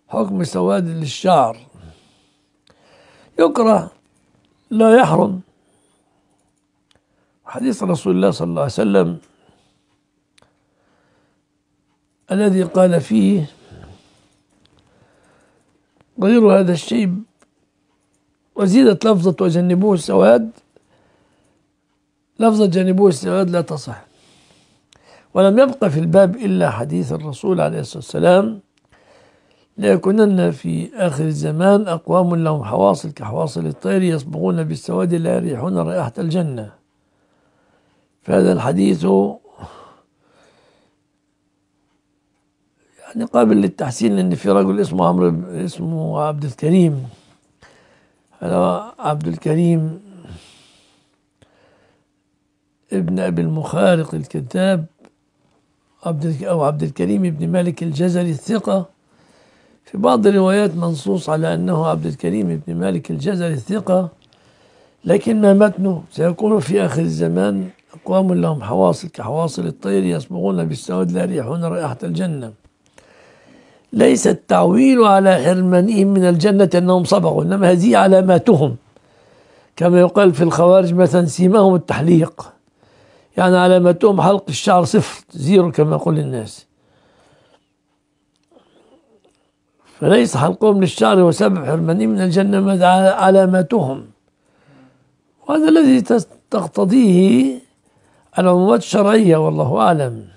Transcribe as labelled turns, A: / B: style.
A: حكم سواد للشعر، يكره لا يحرم. حديث رسول الله صلى الله عليه وسلم الذي قال فيه غير هذا الشيء، وزيدت لفظة وجنبوه السواد، لفظة جنبوه السواد لا تصح. ولم يبق في الباب إلا حديث الرسول عليه الصلاة والسلام: ليكونن في آخر الزمان أقوام لهم حواصل كحواصل الطير يصبغون بالسواد لا يريحون رائحة الجنة. فهذا الحديث يعني قابل للتحسين، لأن في رجل اسمه عمرو، اسمه عبد الكريم، هذا عبد الكريم ابن أبي المخارق الكذاب، أو عبد الكريم ابن مالك الجزري الثقة. في بعض الروايات منصوص على أنه عبد الكريم ابن مالك الجزري الثقة، لكن ما متنه: سيكون في آخر الزمان أقوام لهم حواصل كحواصل الطير يصبغون بالسواد لا يريحون رائحة الجنة. ليس التعويل على حرمانهم من الجنة أنهم صبغوا، إنما هذه علاماتهم، كما يقال في الخوارج مثلا: سيماهم التحليق، يعني علاماتهم حلق الشعر صفر، زيرو كما يقول الناس. فليس حلقهم للشعر وسبب حرمانهم من الجنة، ما علاماتهم. وهذا الذي تقتضيه العمومات الشرعية، والله أعلم.